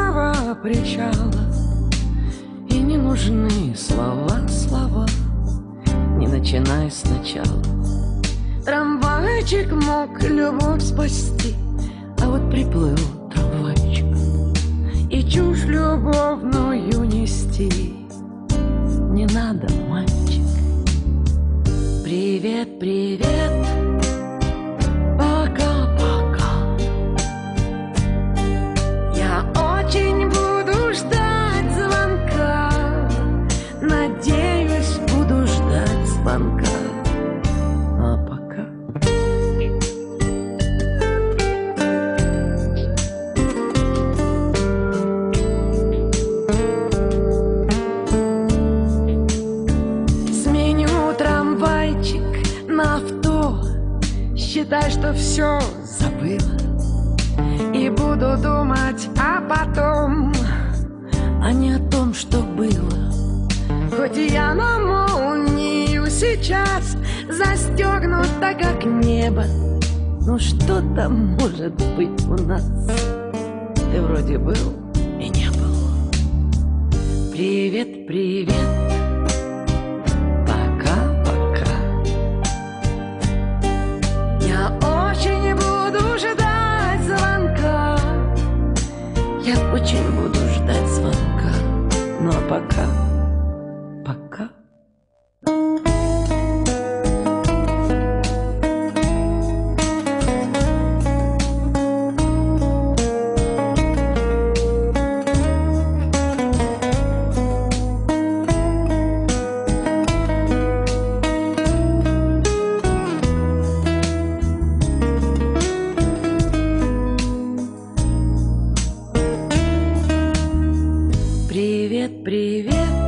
самого причала. И не нужны слова, слова, не начинай сначала. Трамвайчик мог любовь спасти, а вот приплыл трамвайчик и чушь любовную нести. Не надо, мальчик. Привет, привет, пока-пока. Я очень буду ждать звонка, надеюсь, буду ждать звонка. А пока сменю трамвайчик на авто, считай, что все забыла, и буду думать о потом, а не о том, что было. Хоть и я на молнию сейчас застегнута, как небо, но что там может быть у нас? Ты вроде был и не был. Привет, привет, пока-пока. Я очень буду ждать звонка. Я очень буду ждать звонка. Ну а пока, пока. Привет, привет.